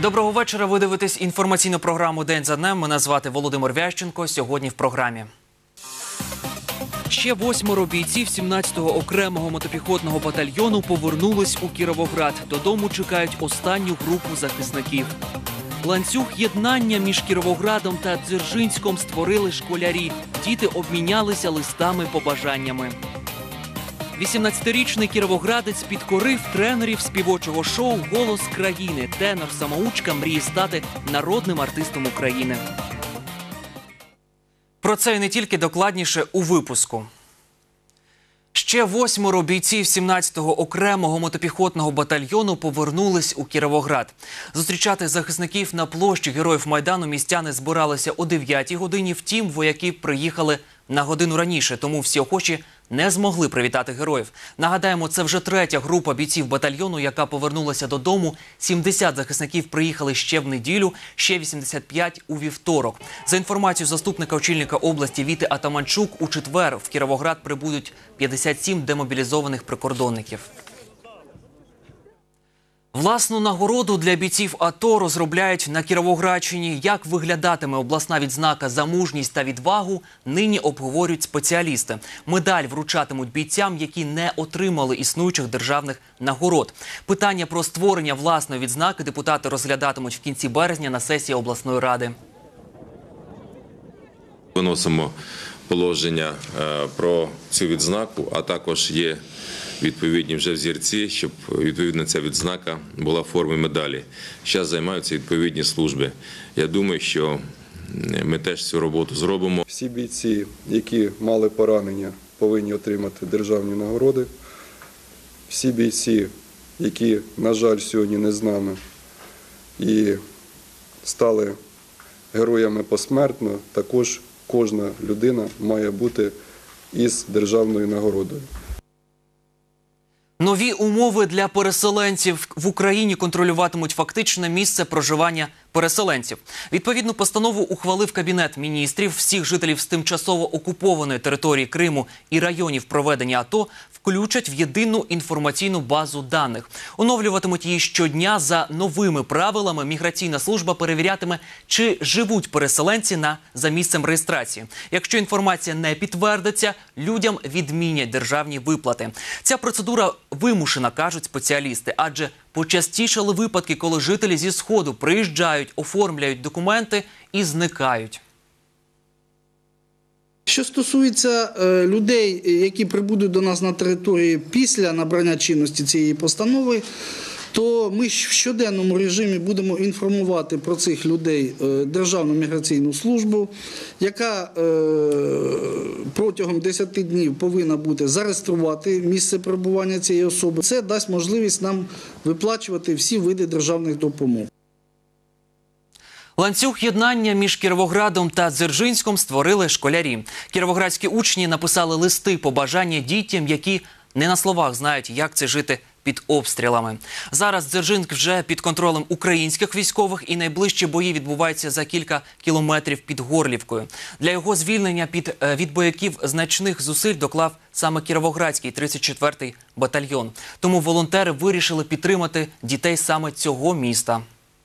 Доброго вечора. Ви дивитесь інформаційну програму «День за днем». Мене звати Володимир Вященко. Сьогодні в програмі. Ще 8 бійців 17-го окремого мотопіхотного батальйону повернулись у Кіровоград. Додому чекають останню групу захисників. Ланцюг єднання між Кіровоградом та Дзержинськом створили школярі. Діти обмінялися листами-побажаннями. 18-річний кіровоградець підкорив тренерів співочого шоу «Голос країни». Тенор-самоучка мріє стати народним артистом України. Про це і не тільки, докладніше у випуску. Ще 8 бійців 17-го окремого мотопіхотного батальйону повернулись у Кіровоград. Зустрічати захисників на площі Героїв Майдану містяни збиралися о 9-й годині. Втім, вояки приїхали на годину раніше, тому всі охочі не змогли привітати героїв. Нагадаємо, це вже 3-я група бійців батальйону, яка повернулася додому. 70 захисників приїхали ще в неділю, ще 85 у вівторок. За інформацією заступника очільника області Віти Атаманчук, у четвер в Кіровоград прибудуть 57 демобілізованих прикордонників. Власну нагороду для бійців АТО розробляють на Кіровоградщині. Як виглядатиме обласна відзнака за мужність та відвагу, нині обговорюють спеціалісти. Медаль вручатимуть бійцям, які не отримали існуючих державних нагород. Питання про створення власної відзнаки депутати розглядатимуть в кінці березня на сесії обласної ради. Виносимо положення про цю відзнаку, а також є відповідні вже взірці, щоб відповідно ця відзнака була в формі медалі. Зараз займаються відповідні служби. Я думаю, що ми теж цю роботу зробимо. Всі бійці, які мали поранення, повинні отримати державні нагороди. Всі бійці, які, на жаль, сьогодні не з нами і стали героями посмертно, також кожна людина має бути із державною нагородою. Нові умови для переселенців в Україні контролюватимуть фактичне місце проживання переселенців. Відповідну постанову ухвалив Кабінет міністрів. Всіх жителів з тимчасово окупованої території Криму і районів проведення АТО включать в єдину інформаційну базу даних. Оновлюватимуть її щодня. За новими правилами міграційна служба перевірятиме, чи живуть переселенці за місцем реєстрації. Якщо інформація не підтвердиться, людям відмінять державні виплати. Ця процедура вимушена, кажуть спеціалісти, адже почастішали випадки, коли жителі зі Сходу приїжджають, оформляють документи і зникають. Що стосується людей, які прибудуть до нас на території після набрання чинності цієї постанови, то ми в щоденному режимі будемо інформувати про цих людей Державну міграційну службу, яка протягом 10 днів повинна бути зареєструвати місце перебування цієї особи. Це дасть можливість нам виплачувати всі види державних допомог. Ланцюг єднання між Кіровоградом та Дзержинськом створили школярі. Кіровоградські учні написали листи побажання дітям, які не на словах знають, як це жити під обстрілами. Зараз Дзержинськ вже під контролем українських військових, і найближчі бої відбуваються за кілька кілометрів під Горлівкою. Для його звільнення від бойовиків значних зусиль доклав саме Кіровоградський 34-й батальйон. Тому волонтери вирішили підтримати дітей саме цього міста.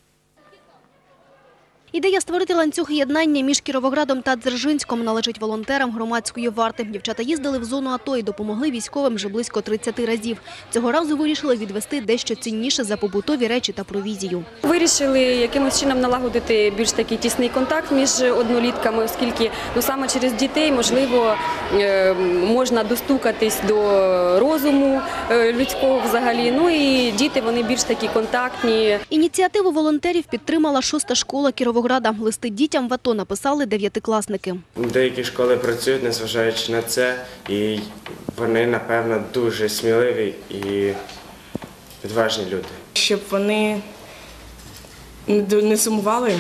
Ідея створити ланцюг єднання між Кіровоградом та Дзержинськом належить волонтерам громадської варти. Дівчата їздили в зону АТО і допомогли військовим вже близько 30 разів. Цього разу вирішили відвести дещо цінніше за побутові речі та провізію. Вирішили якимось чином налагодити більш такий тісний контакт між однолітками, оскільки саме через дітей, можливо, можна достукатись до розуму людського взагалі. Ну і діти, вони більш такі контактні. Ініціативу волонтерів підтримала 6-та школа Кіровограда. Листи дітям в АТО написали 9-класники. Деякі школи працюють, незважаючи на це, і вони, напевно, дуже сміливі і відважні люди. Щоб вони не сумували,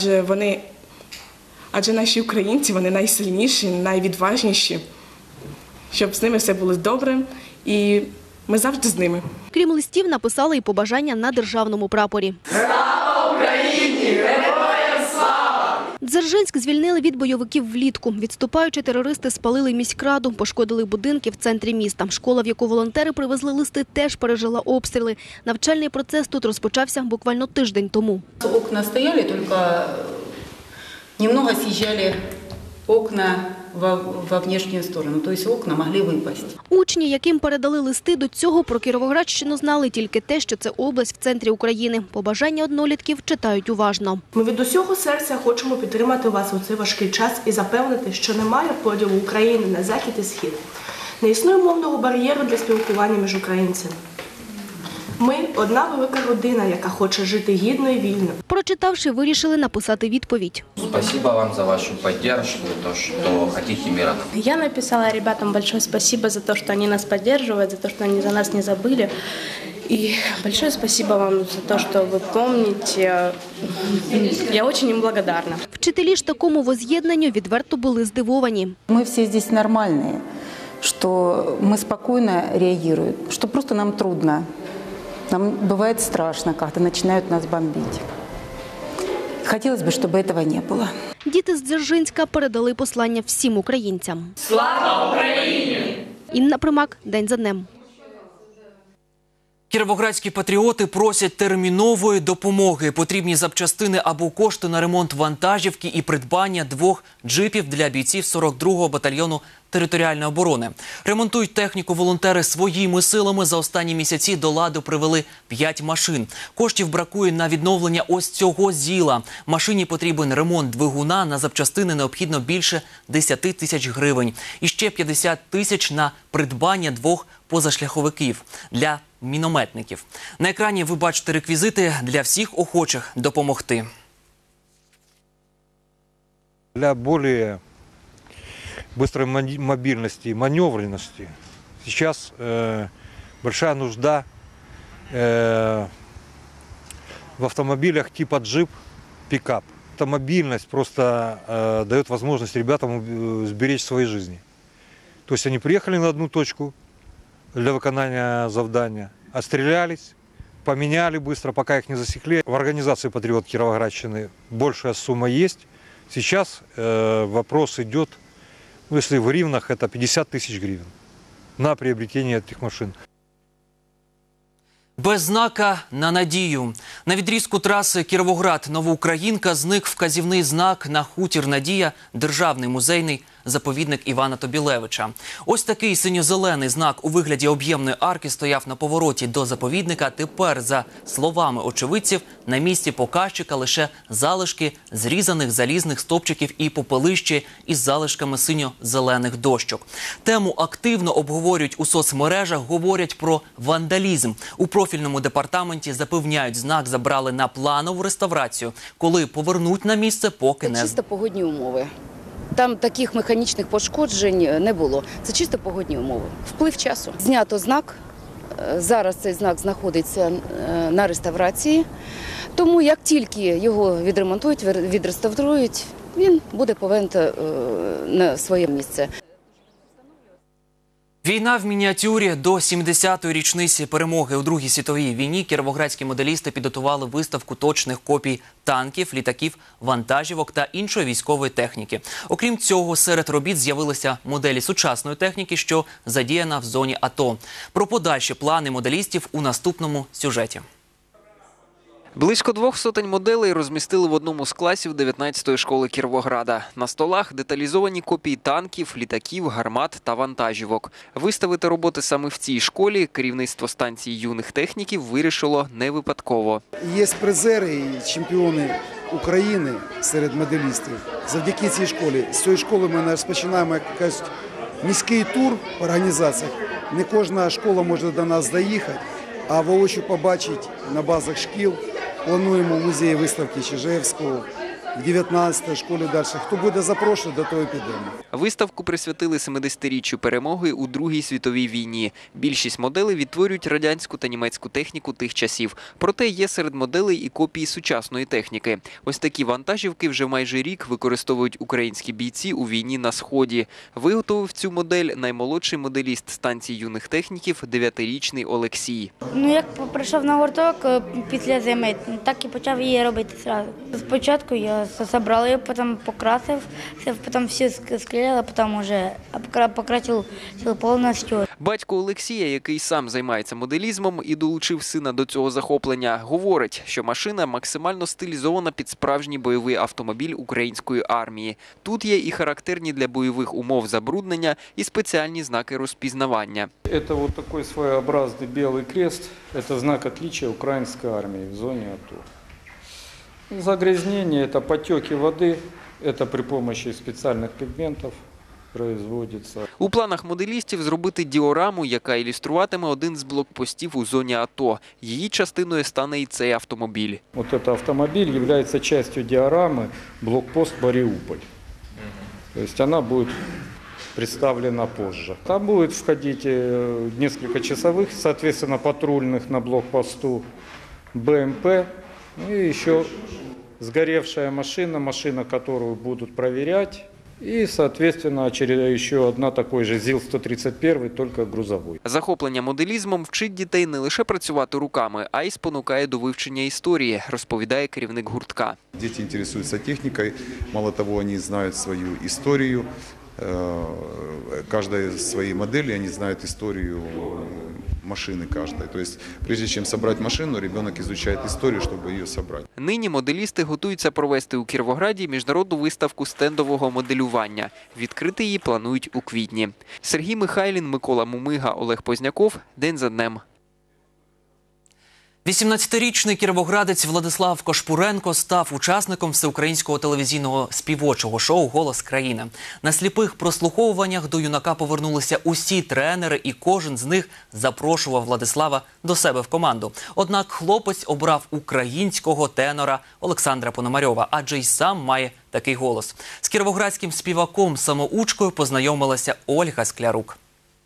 адже наші українці, вони найсильніші, найвідважніші, щоб з ними все було добре, і ми завжди з ними. Крім листів, написали і побажання на державному прапорі. Слава Україні! Дзержинськ звільнили від бойовиків влітку. Відступаючи, терористи спалили міськраду, пошкодили будинки в центрі міста. Школа, в яку волонтери привезли листи, теж пережила обстріли. Навчальний процес тут розпочався буквально тиждень тому. Окна стояли, только немного съезжали окна во внешнюю сторону, то есть окна могли выпасть. Учні, яким передали листи, до цього про Кіровоградщину знали тільки те, що це область в центрі України. Побажання однолітків читають уважно. Ми від усього серця хочемо підтримати вас у цей важкий час і запевнити, що немає поділу України на захід і схід. Не існує мовного бар'єру для спілкування між українцями. Ми – одна велика родина, яка хоче жити гідно і вільно. Прочитавши, вирішили написати відповідь. Спасибо вам за вашу поддержку, то, что хотите мира. Я написала ребятам большое спасибо за то, что они нас поддерживают, за то, что они за нас не забыли. И большое спасибо вам за то, что вы помните. Я очень им благодарна. Вчителі ж такому воз'єднанню відверто були здивовані. Мы все здесь нормальные, что мы спокойно реагируем, что просто нам трудно. Нам бывает страшно, когда начинают нас бомбить. Хотелось бы, чтобы этого не было. Діти з Дзержинська передали послання всім українцям. Слава Україні! Інна Примак, день за днем. Кіровоградські патріоти просять термінової допомоги. Потрібні запчастини або кошти на ремонт вантажівки і придбання 2 джипів для бійців 42-го батальйону територіальної оборони. Ремонтують техніку волонтери своїми силами. За останні місяці до ладу привели 5 машин. Коштів бракує на відновлення ось цього ЗІЛа. Машині потрібен ремонт двигуна, на запчастини необхідно більше 10 тисяч гривень. І ще 50 тисяч на придбання 2 позашляховиків для мінометників. На екрані ви бачите реквізити для всіх охочих допомогти. Для более быстрой мобильности и маневренности сейчас большая нужда в автомобилях типа джип, пикап. Эта мобильность просто дает возможность ребятам сберечь свои жизни. То есть они приехали на одну точку для выполнения завдания, отстрелялись, поменяли быстро, пока их не засекли. В организации «Патриот Кировоградщины» большая сумма есть. Сейчас вопрос идет, если в гривнах, это 50 тысяч гривен на приобретение этих машин. Без знака на надію. На відрізку траси Кіровоград-Новоукраїнка зник вказівний знак на хутір «Надія» – державний музейний заповідник Івана Тобілевича. Ось такий синьо-зелений знак у вигляді об'ємної арки стояв на повороті до заповідника. Тепер, за словами очевидців, на місці показчика лише залишки зрізаних залізних стовпчиків і попелище із залишками синьо-зелених дощок. Тему активно обговорюють у соцмережах, говорять про вандалізм. У профільному департаменті запевняють, знак забрали на планову реставрацію. Коли повернуть на місце, поки не... Це чисто погодні умови. Там таких механічних пошкоджень не було. Це чисто погодні умови. Вплив часу. Знято знак. Зараз цей знак знаходиться на реставрації. Тому як тільки його відремонтують, відреставрують, він буде повернути на своє місце. Війна в мініатюрі. До 70-ї річниці перемоги у Другій світовій війні кіровоградські моделісти підготували виставку точних копій танків, літаків, вантажівок та іншої військової техніки. Окрім цього, серед робіт з'явилися моделі сучасної техніки, що задіяна в зоні АТО. Про подальші плани моделістів у наступному сюжеті. Близько 200 моделей розмістили в одному з класів 19-ї школи Кіровограда. На столах деталізовані копії танків, літаків, гармат та вантажівок. Виставити роботи саме в цій школі керівництво станції юних техніків вирішило не випадково. Є призери і чемпіони України серед моделістів. Завдяки цій школі. З цієї школи ми розпочинаємо якийсь міський тур по організаціях. Не кожна школа може до нас доїхати, а воочию побачити на базах шкіл. Плануємо в музеї виставки Чижевського, в 19-й школі далі. Хто буде запрошений, до того і підемо. Виставку присвятили 70-річчю перемоги у Другій світовій війні. Більшість моделей відтворюють радянську та німецьку техніку тих часів. Проте є серед моделей і копії сучасної техніки. Ось такі вантажівки вже майже рік використовують українські бійці у війні на Сході. Виготовив цю модель наймолодший моделіст станції юних техніків – 9-річний Олексій. Як прийшов на гурток після зими, так і почав її робити одразу. Спочатку я собрал ее, потом покрасил, потом все склеил, а потом уже покрасил полностью. Батько Олексія, який сам займається моделізмом і долучив сина до цього захоплення, говорить, що машина максимально стилізована під справжній бойовий автомобіль української армії. Тут є і характерні для бойових умов забруднення, і спеціальні знаки розпізнавання. Это вот такой своеобразный белый крест. Это знак отличия украинской армии в зоне АТО. Загрязнение – это потеки воды. Это при помощи специальных пигментов производится. У планах моделістів зробити діораму, яка ілюструватиме один з блокпостів у зоні АТО. Її частиною стане і цей автомобіль. Вот этот автомобиль является частью диорамы блокпост Мариуполь. То есть она будет представлена позже. Там будет входить несколько часовых, соответственно, патрульных на блокпосту, БМП и еще сгоревшая машина, которую будут проверять. И, соответственно, еще одна такой же ЗИЛ-131, только грузовой. Захоплення моделізмом вчить дітей не лише працювати руками, а й спонукає до вивчення історії, розповідає керівник гуртка. Дети интересуются техникой, мало того, они знают свою историю, каждой своей модели они знают историю машины каждой. То есть, прежде чем собрать машину, ребенок изучает историю, чтобы ее собрать. Нині моделісти готуються провести у Кіровограді міжнародну виставку стендового моделювання. Відкрити її планують у квітні. Сергій Михайлін, Микола Мумига, Олег Позняков. День за днем. 18-річний кіровоградець Владислав Кошпуренко став учасником всеукраїнського телевізійного співочого шоу «Голос країни». На сліпих прослуховуваннях до юнака повернулися усі тренери, і кожен з них запрошував Владислава до себе в команду. Однак хлопець обрав українського тенора Олександра Пономарьова, адже й сам має такий голос. З кіровоградським співаком-самоучкою познайомилася Ольга Склярук.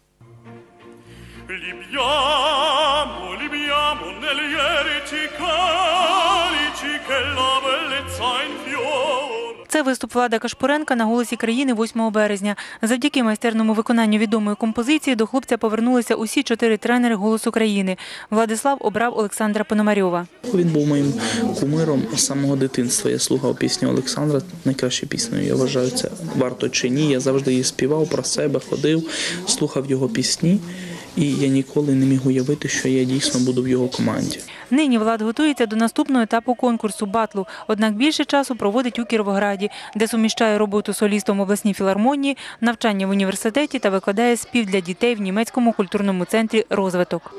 Це виступ Влада Кошпуренка на «Голосі країни» 8 березня. Завдяки майстерному виконанню відомої композиції до хлопця повернулися усі 4 тренери «Голосу країни». Владислав обрав Олександра Пономарьова. Він був моїм кумиром з самого дитинства. Я слухав пісню Олександра, найкращою піснею, я вважаю, це «Варто чи ні». Я завжди її співав про себе, ходив, слухав його пісні. І я ніколи не міг уявити, що я дійсно буду в його команді. Нині Влад готується до наступного етапу конкурсу «Батлу», однак більше часу проводить у Кіровограді, де суміщає роботу солістом в обласній філармонії, навчання в університеті та викладає спів для дітей в німецькому культурному центрі «Розвиток».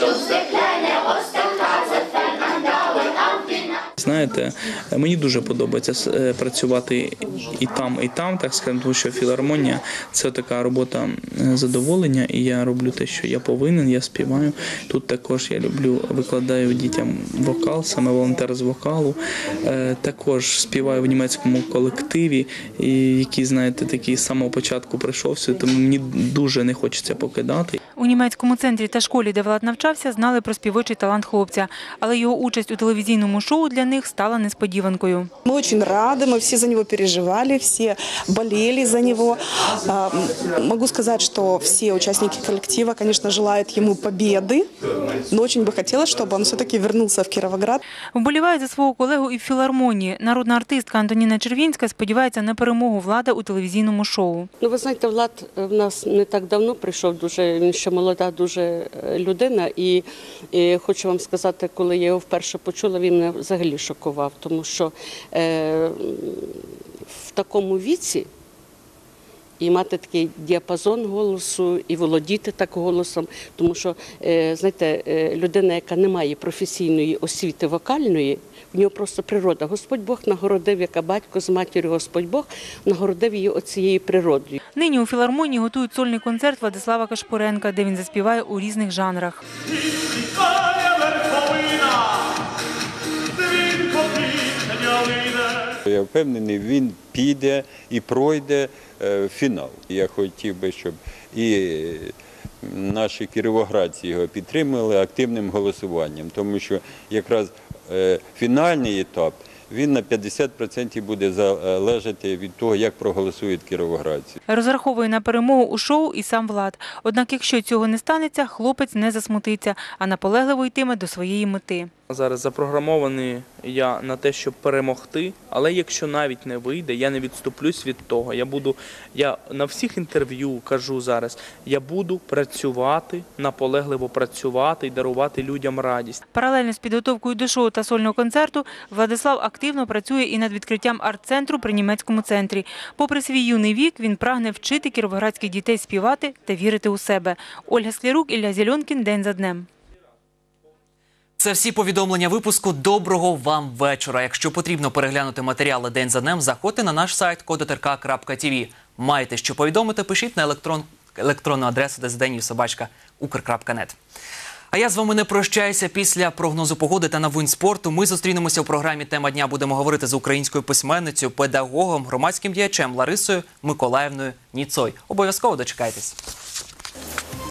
Знаєте, мені дуже подобається працювати і там, так скажемо, тому що філармонія – це така робота задоволення, і я роблю те, що я повинен, я співаю. Тут також я викладаю дітям вокал, саме волонтер з вокалу. Також співаю в німецькому колективі, який, знаєте, такий з самого початку прийшовся, тому мені дуже не хочеться покидати. У німецькому центрі та школі, де Влад навчався, знали про співочий талант хлопця, але його участь у телевізійному шоу для них стала несподіванкою. Ми дуже раді, ми всі за нього переживали, всі болели за нього. Можу сказати, що всі учасники колективу, звісно, желають йому перемоги, але дуже би хотілося, щоб він все-таки повернувся в Кіровоград. Вболіває за свого колегу і в філармонії. Народна артистка Антоніна Червінська сподівається на перемогу Влада у телевізійному шоу. Ну, ви знаєте, Влад в нас не так давно прийшов, він ще молода дуже людина, і хочу вам сказати, коли я його вперше почула, він мене взагалі шокував, тому що в такому віці і мати такий діапазон голосу, і володіти так голосом, тому що, знаєте, людина, яка не має професійної освіти вокальної, в нього просто природа. Господь Бог нагородив, яка батько з матір'ю, Господь Бог нагородив її оцією природою. Нині у філармонії готують сольний концерт Владислава Кошпуренка, де він заспіває у різних жанрах. Я впевнений, він піде і пройде фінал. Я хотів би, щоб і наші кіровоградці його підтримали активним голосуванням, тому що якраз фінальний етап, він на 50% буде залежати від того, як проголосують кіровоградці. Розраховує на перемогу у шоу і сам Влад. Однак, якщо цього не станеться, хлопець не засмутиться, а наполегливо йтиме до своєї мети. Зараз запрограмований я на те, щоб перемогти, але якщо навіть не вийде, я не відступлюсь від того. Я на всіх інтерв'ю кажу зараз, я буду працювати, наполегливо працювати і дарувати людям радість. Паралельно з підготовкою до шоу та сольного концерту Владислав активно працює і над відкриттям арт-центру при німецькому центрі. Попри свій юний вік, він прагне вчити кіровоградських дітей співати та вірити у себе. Ольга Склярук, Ілля Зільонкін. День за днем. Це всі повідомлення випуску. Доброго вам вечора. Якщо потрібно переглянути матеріали «День за днем», заходьте на наш сайт kodotrk.tv. Маєте що повідомити, пишіть на електронну адресу dzdenів@ukr.net. А я з вами не прощаюся. Після прогнозу погоди та новин спорту ми зустрінемося у програмі «Тема дня». Будемо говорити з українською письменницею, педагогом, громадським діячем Ларисою Миколаївною Ніцой. Обов'язково дочекайтесь.